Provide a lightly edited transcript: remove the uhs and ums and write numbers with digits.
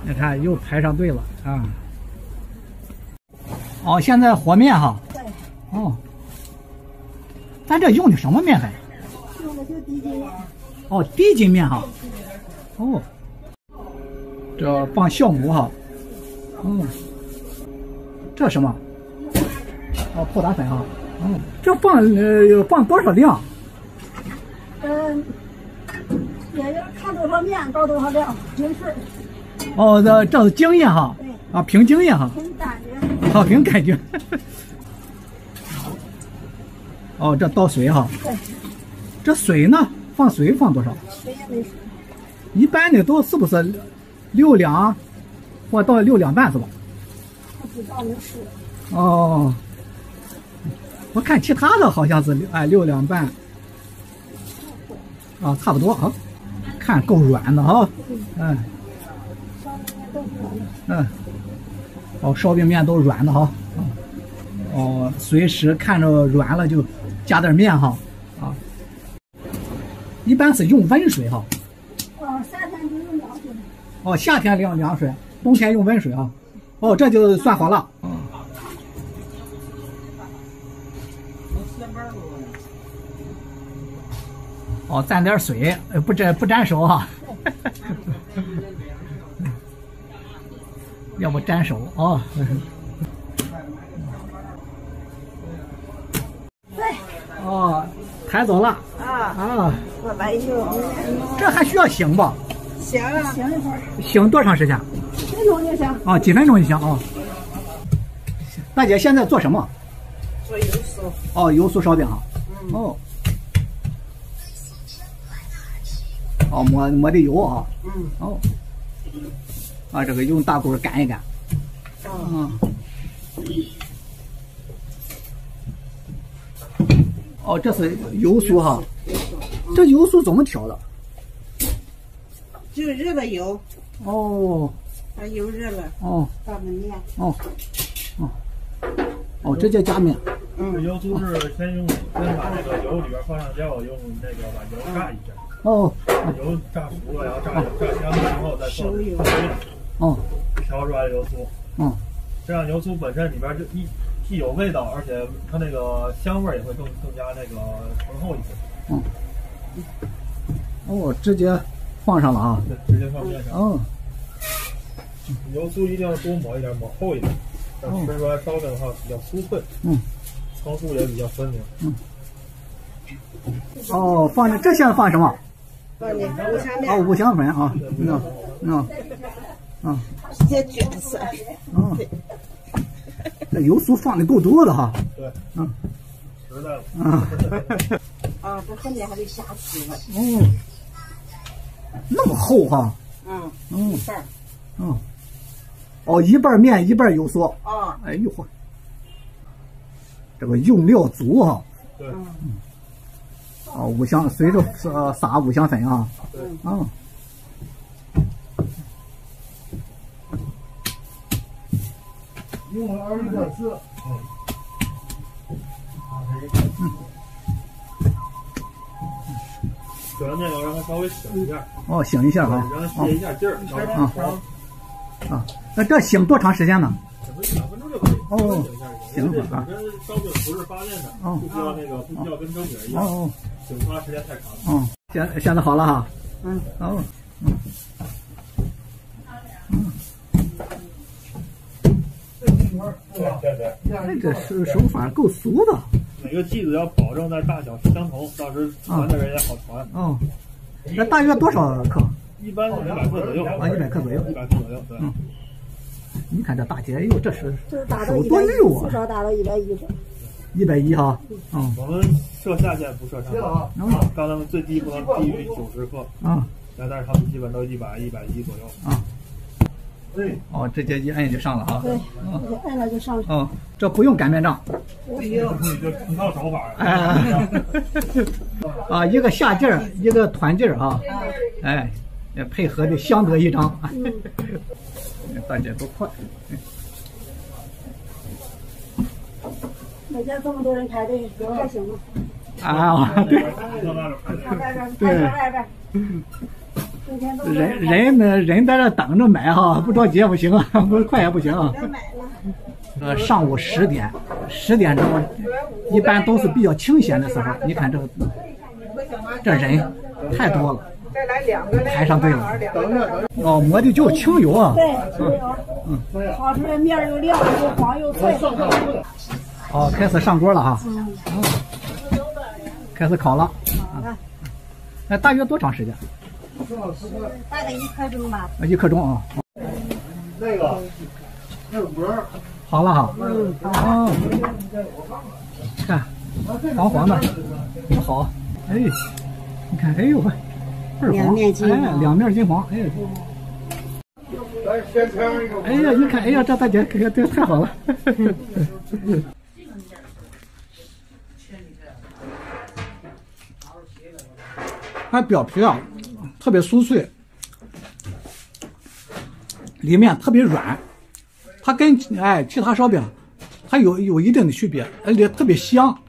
你看又排上队了啊！哦，现在和面哈。 对。 哦。咱这用的什么面粉？ 用的就低筋面。 哦，低筋面哈。哦。这放酵母哈。嗯。这什么？哦，泡打粉哈。哦，这放多少量？ 也就看多少面倒多少量，凭份。 哦，这是经验哈。 对。 啊，凭经验哈。 凭感觉。 好，凭感觉。哦，这倒水哈。 对。 这水呢？放水放多少？ 水也没水。 一般的都是不是6两，或到6两半是吧？ 不知道没试。 哦。我看其他的好像是6两半。啊，差不多啊。看够软的哈。嗯。嗯。哦，烧饼面都软的哈。哦，随时看着软了就加点面哈。啊。一般是用温水哈。 夏天就用凉水。 哦，夏天凉水，冬天用温水啊。哦，这就算好了。哦，蘸点水，不沾手哈。要不沾手啊。 对。 哦，抬走了。啊。 我来一个。 这还需要醒吧？ 醒啊，醒一会儿。 醒多长时间 ？1分钟就行。 啊，几分钟就行啊。大姐现在做什么？ 做油酥。 哦，油酥烧饼哈。哦。哦，抹的油啊。哦。啊，这个用大锅擀一擀。哦，这是油酥哈。这油酥怎么调的？ 就热了油。 哦。 把油热了。 哦。 倒的面。 哦，直接加面。 这油酥是先把那个油里边放上料，用那个把油炸一下。 哦。 油炸熟了，然后炸香了之后再放水里。 哦。 调出来的油酥。这样油酥本身里边就既有味道，而且它那个香味也会更加那个醇厚一些。 哦，直接放上了啊。 对，直接放面上。油酥一定要多抹一点，抹厚一点，这样吃出来烧饼的话比较酥脆。层数也比较分明。 哦，放这现在放什么？ 放的五香面。 哦，五香粉啊。 直接卷色。 这油酥放的够多的哈。 对。实在了。 这后面还得下鸡了。 那么厚哈。 一半。 哦，一半面一半油酥。哎呦嚯，这个用料足哈。 对。 哦，五香随着撒五香粉啊。 对。 用了21.4。 卷完面以后让它稍微醒一下。 哦，醒一下哈。 让它泄一下劲儿。 那这醒多长时间呢 ？2分钟就可以。 哦，醒会儿啊。 烧饼不是发面的，不需要跟蒸饼一样。醒出来时间太长。 现在好了哈。对，这手法够熟的。 每个剂子要保证在大小相同，到时传的人也好传。 那大约多少克？ 一般100克左右。 100克左右。 100克左右，对。 你看这大姐，哟，这是手多溜啊！ 至少达到110。 110哈。 我们设下限不设上限。刚才最低不能低于90克。但是他们基本都100、110左右。 哦，直接一摁就上了哈。 对，摁了就上去。 这不用擀面杖。 不用，就一套手法。 一个下劲儿，一个团劲儿啊。也配合的相得益彰。大姐多快。 每天这么多人排队，有还行吗？ 对。 对。 人在这等着买哈，不着急也不行啊，不快也不行啊。上午10点钟，一般都是比较清闲的时候。你看这人太多了，排上队了。哦，抹的就是清油啊。 对，清油。烤出来面又亮又黄又脆。 哦，开始上锅了哈。开始烤了。那大约多长时间？ 大概1刻钟吧。 1刻钟啊。 那个膜好了哈。哦。看，黄黄的，好。哎，你看，哎呦，倍儿黄，哎，两面金黄，哎。哎呀，你看，哎呀，这大姐，这太好了。它表皮啊特别酥脆，里面特别软，它跟其他烧饼它有一定的区别，而且特别香。